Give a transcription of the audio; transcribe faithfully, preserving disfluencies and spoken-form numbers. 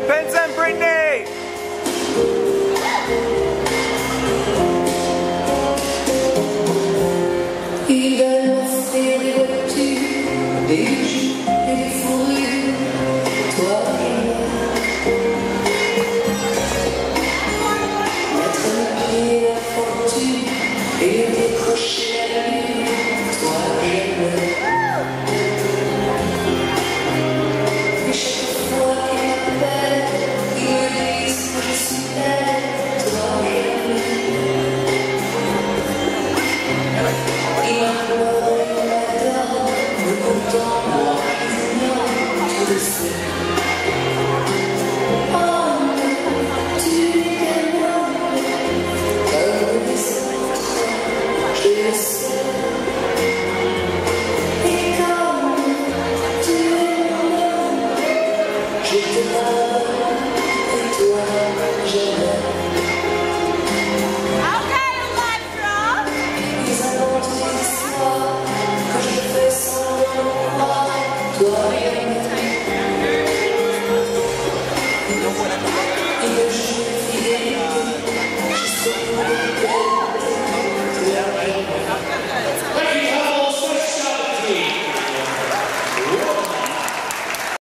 Pence and Brittany! Il va lancer des voitures, des jupes et des fourrures, toi et moi. Mettre le pied à la fortune et décrocher la lune, toi et moi. Et chaque fois qu'il m'appelle, il me dit que je suis belle, toi et moi. Il m'adore, il m'adore, me content, moi, je tu le sais. Oh, tu m'aimes, comme les autres, je le sais. Et comme tu m'aimes, je te donne, et toi, je l'aime. Que je fais sans le croire, toi et